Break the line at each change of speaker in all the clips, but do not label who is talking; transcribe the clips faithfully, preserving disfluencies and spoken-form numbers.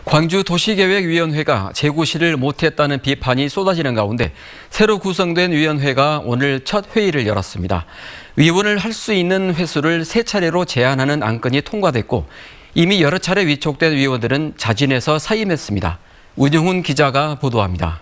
광주도시계획위원회가 재구시를 못했다는 비판이 쏟아지는 가운데 새로 구성된 위원회가 오늘 첫 회의를 열었습니다. 위원을 할 수 있는 횟수를 세 차례로 제한하는 안건이 통과됐고 이미 여러 차례 위촉된 위원들은 자진해서 사임했습니다. 우정훈 기자가 보도합니다.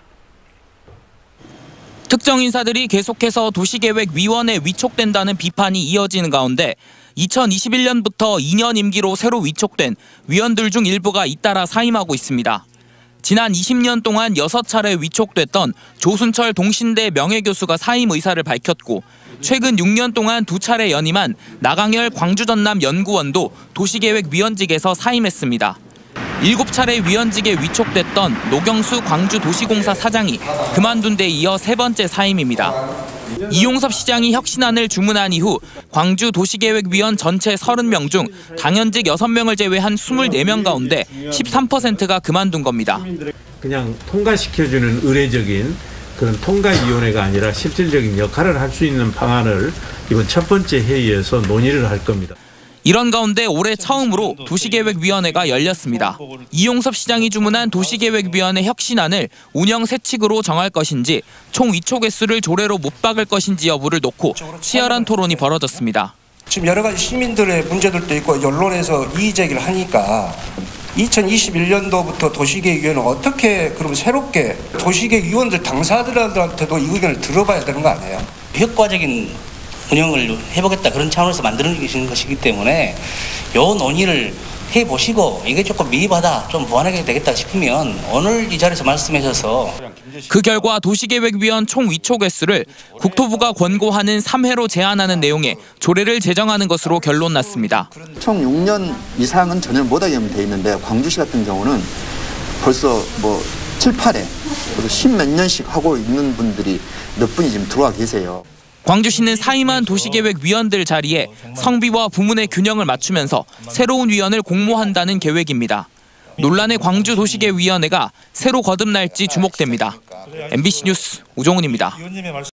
특정 인사들이 계속해서 도시계획위원회에 위촉된다는 비판이 이어지는 가운데 이천이십일 년부터 이 년 임기로 새로 위촉된 위원들 중 일부가 잇따라 사임하고 있습니다. 지난 이십 년 동안 여섯 차례 위촉됐던 조순철 동신대 명예교수가 사임 의사를 밝혔고 최근 육 년 동안 두 차례 연임한 나강열 광주전남 연구원도 도시계획위원직에서 사임했습니다. 일곱 차례 위원직에 위촉됐던 노경수 광주도시공사 사장이 그만둔 데 이어 세 번째 사임입니다. 이용섭 시장이 혁신안을 주문한 이후 광주도시계획위원 전체 서른 명 중 당연직 여섯 명을 제외한 이십사 명 가운데 십삼 퍼센트가 그만둔 겁니다.
그냥 통과시켜주는 의례적인 그런 통과위원회가 아니라 실질적인 역할을 할 수 있는 방안을 이번 첫 번째 회의에서 논의를 할 겁니다.
이런 가운데 올해 처음으로 도시계획위원회가 열렸습니다. 이용섭 시장이 주문한 도시계획위원회 혁신안을 운영 세칙으로 정할 것인지 총 위촉 횟수를 조례로 못 박을 것인지 여부를 놓고 치열한 토론이 벌어졌습니다.
지금 여러 가지 시민들의 문제들도 있고 언론에서 이의 제기를 하니까 이천이십일 년도부터 도시계획위원회는 어떻게 그럼 새롭게 도시계획위원들 당사자들한테도 이 의견을 들어봐야 되는 거 아니에요?
효과적인 운영을 해보겠다 그런 차원에서 만드는 것이기 때문에 요 논의를 해보시고 이게 조금 미흡하다 좀 보완하게 되겠다 싶으면 오늘 이 자리에서 말씀하셔서
그 결과 도시계획위원 총 위촉 횟수를 국토부가 권고하는 삼 회로 제한하는 내용의 조례를 제정하는 것으로 결론났습니다.
총 육 년 이상은 전혀 못하게 돼 있는데 광주시 같은 경우는 벌써 뭐 칠, 팔 회 그리고 십몇 년씩 하고 있는 분들이 몇 분이 지금 들어와 계세요.
광주시는 사임한 도시계획위원들 자리에 성비와 부문의 균형을 맞추면서 새로운 위원을 공모한다는 계획입니다. 논란의 광주도시계획위원회가 새로 거듭날지 주목됩니다. 엠비씨 뉴스 우정훈입니다.